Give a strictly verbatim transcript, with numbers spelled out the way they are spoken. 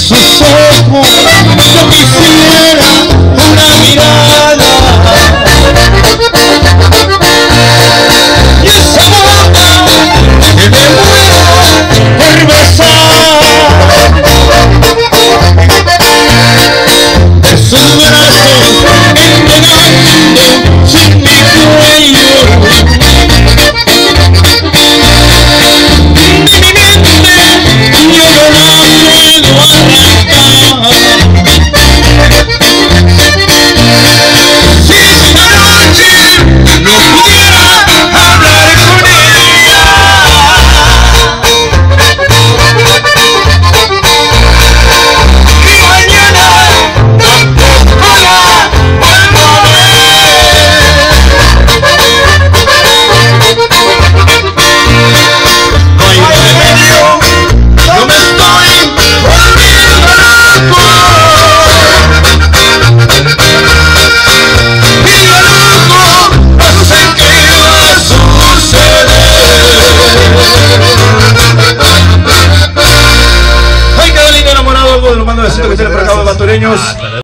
sus ojos yo quisiera una mirada, y esa boca que me muero por besar, de sus brazos entregando sin mi cuello, de mi mente yo no la puedo arrancar. Si esta noche no pudiera hablar con ella, y mañana tampoco la vuelvo a ver. No hay remedio, yo me estoy volviendo loco, y yo loco no sé qué va a suceder. Ay, qué lindo enamorado, algo de lo mando de centro que tiene por acá los batureños.